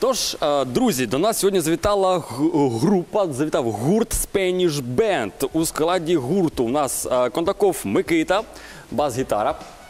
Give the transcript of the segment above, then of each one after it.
Тож, друзі, до нас сьогодні завітав гурт Spanish Band. У складі гурту у нас Кондаков Микита, бас-гітара,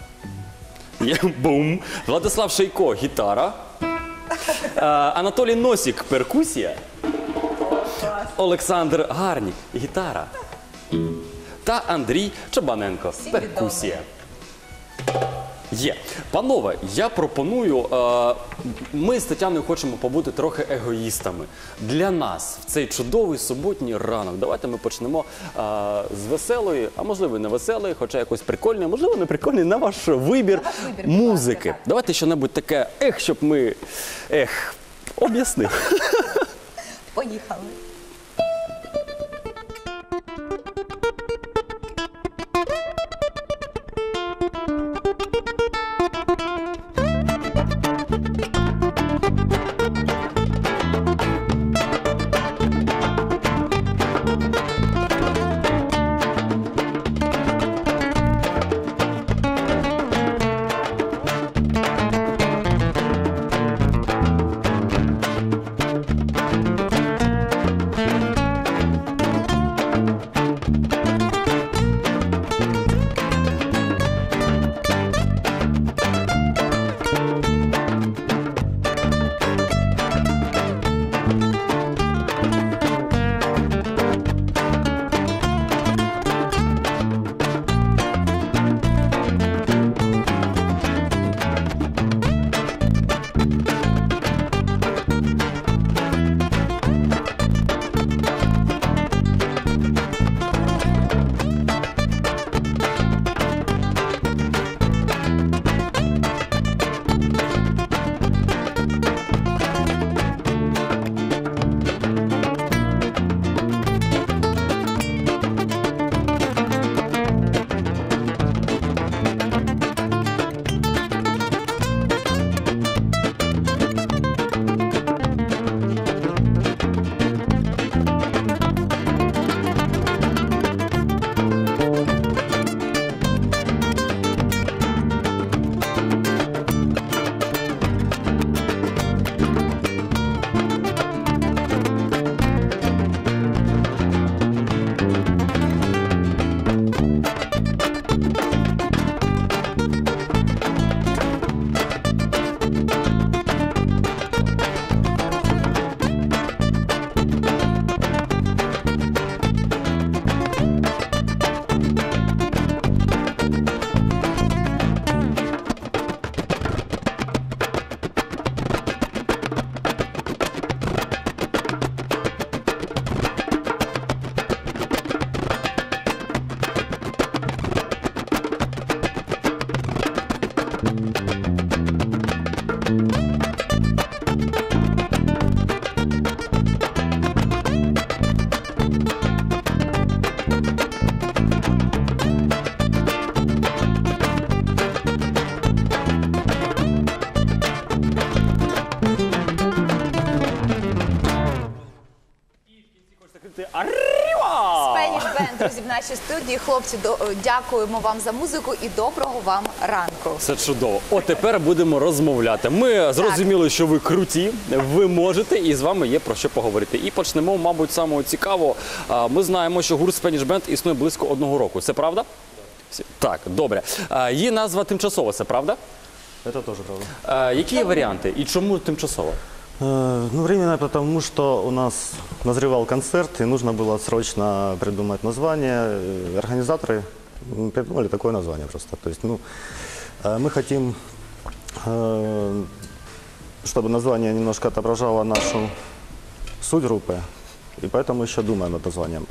бум, Владислав Шейко, гітара, Анатолій Носік, перкусія, Олександр Гарнік, гітара та Андрій Чабаненко, перкусія. Є. Панове, я пропоную, ми з Тетяною хочемо побути трохи егоїстами. Для нас в цей чудовий суботній ранок. Давайте ми почнемо з веселої, а можливо і не веселої, хоча якось прикольної, можливо не прикольної, на ваш вибір музики. Давайте що-небудь таке, щоб ми, об'яснили. Поїхали. Spanish Band, друзі, в нашій студії. Хлопці, дякуємо вам за музику і доброго вам ранку. Це чудово. Тепер будемо розмовляти. Ми зрозуміли, що ви круті, ви можете, і з вами є про що поговорити. І почнемо, мабуть, самого цікавого. Ми знаємо, що гурт Spanish Band існує близько 1 року. Це правда? Так, добре. Її назва тимчасова, це правда? Это тоже правда. Які є варіанти і чому тимчасово? Ну, временно, потому что у нас назревал концерт, и нужно было срочно придумать название. Организаторы придумали такое название просто. То есть, ну, мы хотим, чтобы название немножко отображало нашу суть группы, и поэтому еще думаем над названием.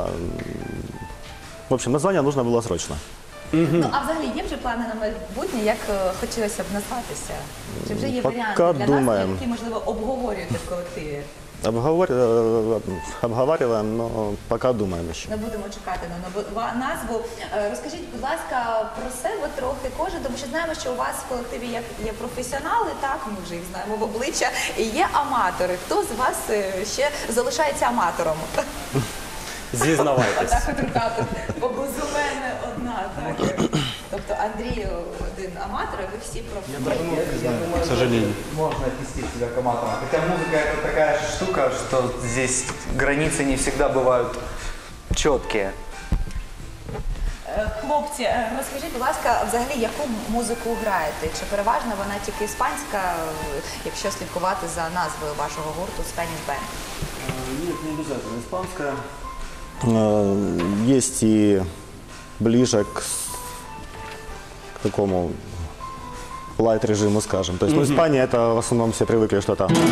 В общем, название нужно было срочно. Ну, а взагалі є вже плани на майбутнє, як хотілося б назватися? Чи вже є варіанти для нас, які, можливо, обговорюєте в колективі? Обговариваем, но пока думаем еще. Ми будемо чекати на нову назву. Розкажіть, будь ласка, про себе трохи кожен, тому що знаємо, що у вас в колективі є професіонали, так, ми вже їх знаємо в обличчя, і є аматори. Хто з вас ще залишається аматором? Зізнавайтесь. Отак от рука, бо без у мене одна, так. Тобто, Андрій один аматор, а ви всі професіонали. Я думаю, к сожалению. можно отнести себя к аматорам. Хотя музыка это такая штука, что здесь границы не всегда бывают четкие. Хлопці, розкажіть, будь ласка, взагалі, яку музику граєте? Чи переважно вона тільки іспанська, якщо слідкувати за назвою вашого гурту Spanish Band? Нет, не обязательно испанская. Есть и ближе к такому лайт режиму, скажем. То есть, ну, Испания это в основном все привыкли что-то, Це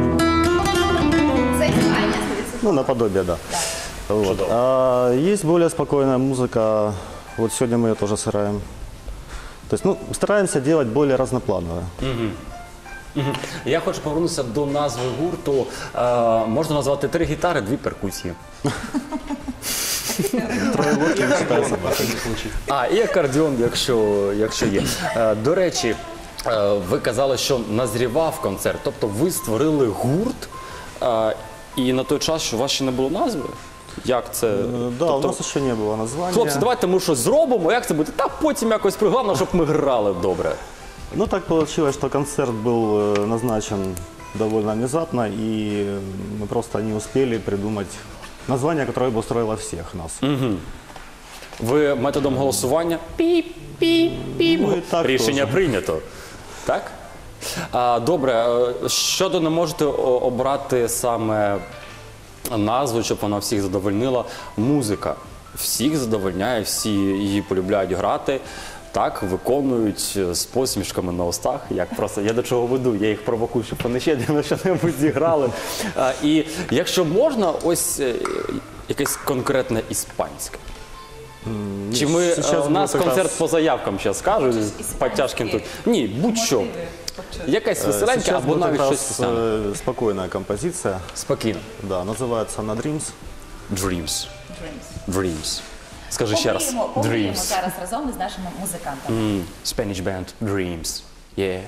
Іспанія, ну, наподобие, да. Вот. А есть более спокойная музыка. Вот сегодня мы ее тоже сыграем. То есть, ну, стараемся делать более разноплановое. Я хочу повернутися до назви гурту. Можна назвати 3 гітари, 2 перкусії. І акордеон, якщо є. До речі, ви казали, що назрівав концерт. Тобто ви створили гурт, і на той час, що у вас ще не було назви? Як це? Да, Тобто, у нас еще не было названия. хлопці, давайте ми щось зробимо, як це буде? Та потім якось головне, щоб ми грали добре. Ну, так получилось, что концерт был назначен довольно внезапно, и мы просто не успели придумать название, которое бы устроило всех нас. Ви методом голосування піп-піп-піп. Ну, і так Рішення теж. прийнято. Так? Добре, щодо не можете обрати саме назву, щоб вона всіх задовольнила. Музика всіх задовольняє, всі її полюбляють грати. Так, виконують з посмішками на устах. Як просто я до чого веду, я їх провокую, щоб вони ще на що-небудь зіграли. І якщо можна, ось якесь конкретне іспанське. Чи ми, Сейчас у нас будет как концерт раз- по заявкам, зараз скажу, з Потяжкін тут. Ні, будь-що. Якась веселенька Сейчас або будет как навіть щось раз пісне. спокойная композиция. Спокійно. Да, называется она Dreams. Dreams. Dreams. Скажи ще раз. Помріємо Dreams. зараз разом із нашими музикантами. Spanish band, Dreams. Yeah.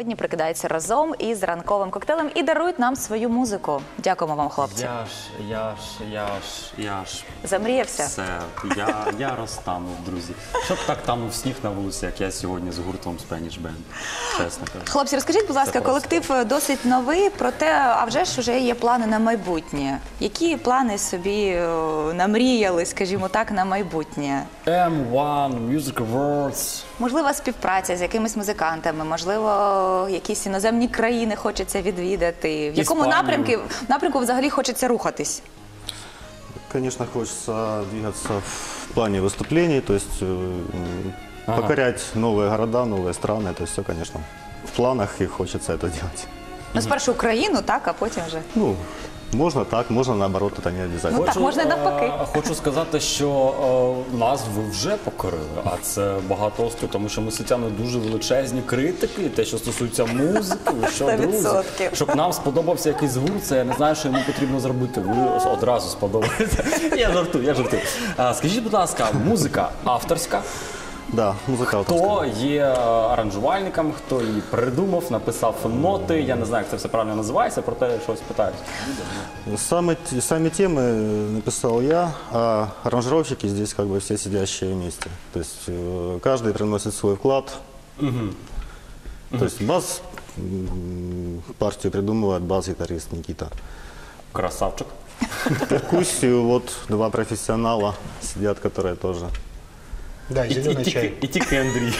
сьогодні прикидаються разом із ранковим коктейлем і дарують нам свою музику. Дякуємо вам, хлопці. Я ж. Замріявся? Все, я розтанув, друзі. Щоб так танув сніг на вулиці, як я сьогодні з гуртом Spanish Band. Чесно кажу. Хлопці, розкажіть, будь ласка, Це просто. колектив досить новий, проте, а вже ж вже є плани на майбутнє. Які плани собі намріяли, скажімо так, на майбутнє? M1 Music Awards. Можливо, співпраця з якимись музикантами, можливо, якісь іноземні країни хочеться відвідати. В якому Іспанію. напрямку взагалі хочеться рухатись? Конечно, хочется двигаться в плане выступлений, то есть покорять новые города, новые страны. Это все, конечно, в планах и хочется это делать. Ну, спершу Україну, так, а потім вже. Ну, можно так, можно наоборот, это не обязательно. Ну, так, можна і навпаки. Хочу сказати, що нас ви вже покорили, а це багато острів, тому що ми з Тетяною дуже величезні критики, те, що стосується музики, ви що, друзі, 100%. щоб нам сподобався якийсь гурт, це я не знаю, що йому потрібно зробити, ви одразу сподобаєте. Я жартую. Скажіть, будь ласка, музика авторська? Да, музыка авторская. Хто є аранжувальником, хто її придумав, написав ноти, я не знаю, як це все правильно називається, проте щось питаюсь. Сами темы написал я, а аранжировщики здесь как бы все сидящие вместе. То есть каждый приносит свой вклад. То есть бас, партию придумывает бас-гитарист Никита. Красавчик. Перкуссию вот два профессионала сидят, которые тоже. Да, зеленый чай. І тільки Андрій.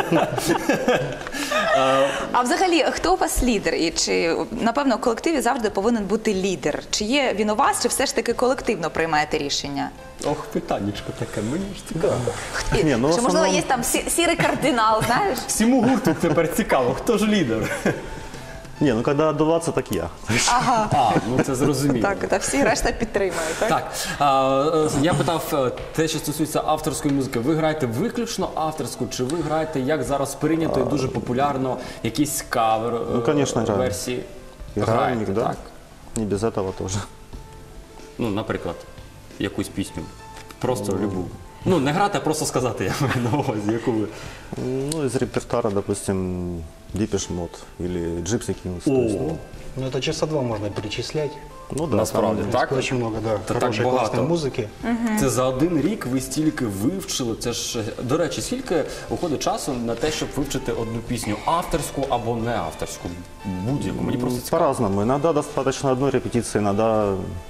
А взагалі, хто у вас лідер? І чи, напевно, в колективі завжди повинен бути лідер? Чи є він у вас, чи все ж таки колективно приймаєте рішення? Ох, питаннячко таке, мені ж цікаво. Ні, ну, в Чи, можливо, основному- є там сірий кардинал, знаєш? Всьому гурту тепер цікаво, хто ж лідер? Не, ну когда отдуваться, так я. А, ну це зрозуміло. Так, та всі решта підтримують, так? Так, я питав те, що стосується авторської музики. Ви граєте виключно авторську, чи ви граєте, як зараз прийнято і дуже популярно, якісь кавер Ну, конечно, граю. версії? Играем, Граєте, да? так? Не без этого тоже. Ну, наприклад, якусь пісню. Просто любу. Ну, не грати, а просто сказати, я маю на увазі, яку ви. Ну, из репертуара, допустим, Depeche Mode или Gypsy Kings. то есть, О, Ну, это часа два можно перечислять. ну да, насправді, там так? Очень много, да, так хорошей, багато. классной музыки. Це за один рік ви стільки вивчили. Це ж, до речі, скільки уходить часу на те, щоб вивчити одну пісню авторську або не авторську? Будь-яку. Мені просто цікаво. по-разному. Иногда достаточно одной репетиции, иногда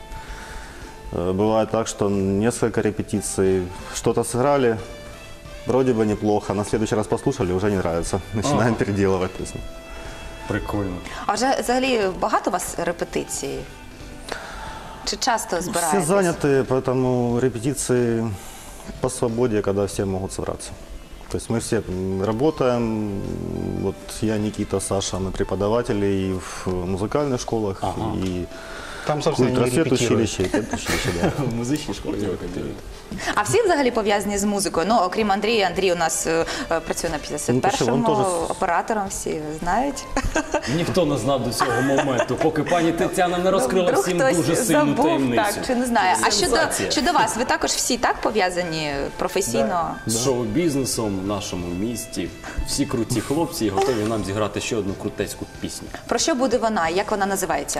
бывает так, что несколько репетиций, что-то сыграли, вроде бы неплохо, на следующий раз послушали, уже не нравится, начинаем переделывать песню. Прикольно. А вже взагалі багато у вас репетицій? Чи часто Все збираєтесь? заняты, поэтому репетиции по свободе, когда все могут собраться. То есть мы все работаем, вот я, Никита, Саша, мы преподаватели и в музыкальных школах, и Там, собственно, не репетируют. культпросветучилище, и педучилище, да. В музичній школі я репетирую. А всі взагалі пов'язані з музикою? Ну, окрім Андрія. Андрій у нас працює на 51-му, Ну, то що, він теж- оператором всі знають. Ніхто не знав до цього моменту, поки пані Тетяна не розкрила Вдруг всім хтось дуже сильну забув, таємницю. так, чи не знає. А Сенсація. щодо вас, ви також всі так пов'язані професійно? З шоу-бізнесом в нашому місті. Всі круті хлопці і готові нам зіграти ще одну крутецьку пісню. Про що буде вона? Як вона називається?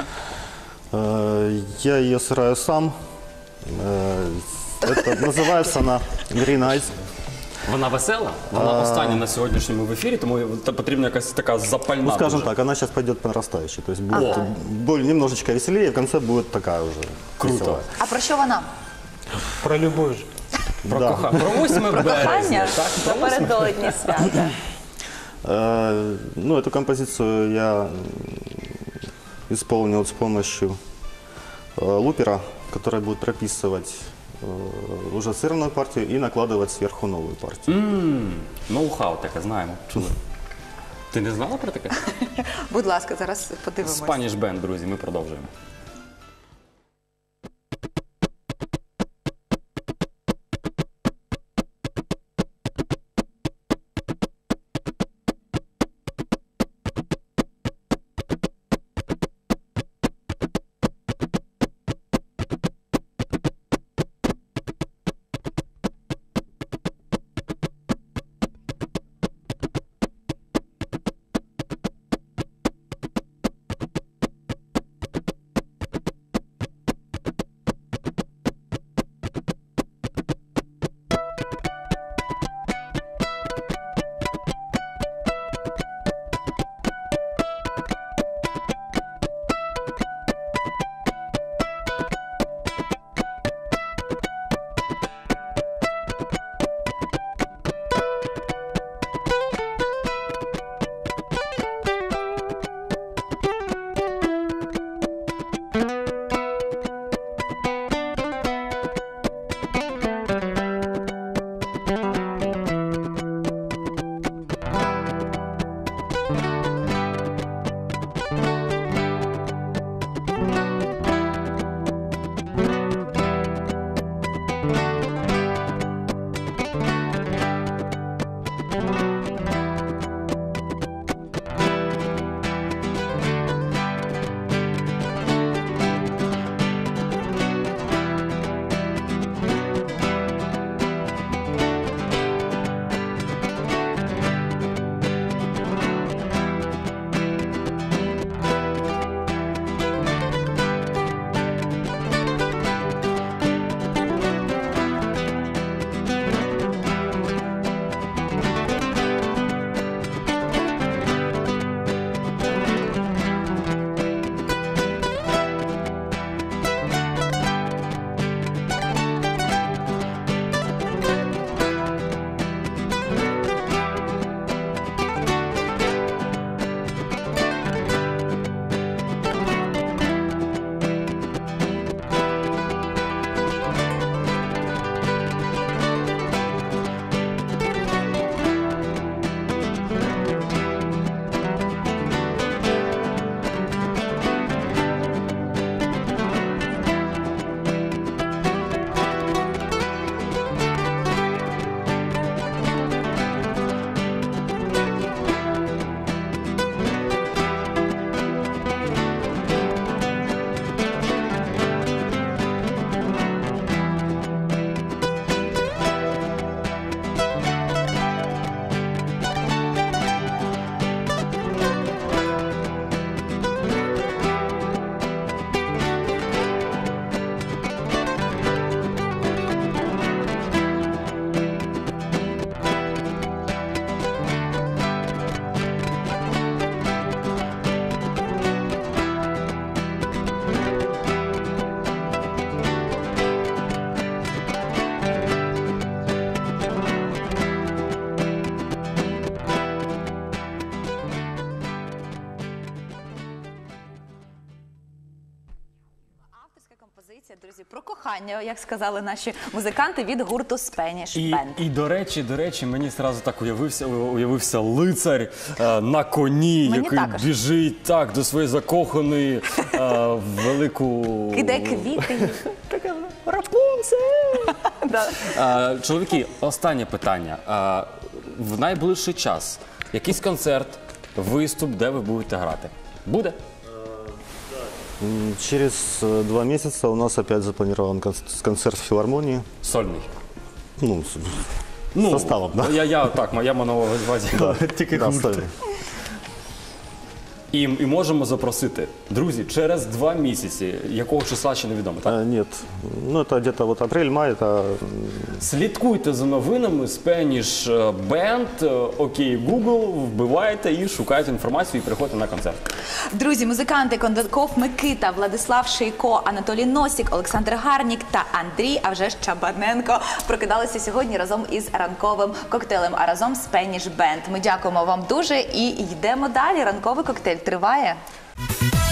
Я ее сыраю сам. Это называется она Green Eyes. Вона весела, вона остання на сьогоднішньому в ефірі, тому потрібна якась така запальна. Ну, скажем дуже. так, она сейчас пойдет по нарастающей. То есть будет немножечко веселее, в конце будет такая уже Круто. веселая. А про що вона? Про любовь же. Про Да. кохання. Про 8 березня. Кохання Так? напередодні свята. Ну, эту композицию я исполнил с помощью лупера, который будет прописывать уже сыгранную партию и накладывать сверху новую партию. Ноу-хау таке, знаємо. Чули. Ти не знала про таке? Будь ласка, зараз подивимось. Spanish Band, друзі, ми продовжуємо. кохання, як сказали наші музиканти від гурту Spanish Band. І до речі, мені одразу так уявився лицар на коні, Мені який також. біжить так до своєї закоханої велику... Кидає квіти. Да. Чоловіки, останнє питання. В найближчий час якийсь концерт, виступ, де ви будете грати? Буде? Через 2 месяца у нас опять запланирован концерт в филармонии. Сольний. Ну, составом, да? Я маю на увазі тільки Да, гурт. сольный. І можемо запросити. Друзі, через 2 місяці, якого числа ще невідомо, так? Нет, ну это где-то вот апрель-май, это Слідкуйте за новинами Spanish Band, окей, Google, вбивайте і шукайте інформацію і приходьте на концерт. Друзі, музиканти Кондаков Микита, Владислав Шийко, Анатолій Носік, Олександр Гарнік та Андрій, а вже ж Чабаненко прокидалися сьогодні разом із ранковим коктейлем, а разом Spanish Band. Ми дякуємо вам дуже і йдемо далі. Ранковий коктейль триває.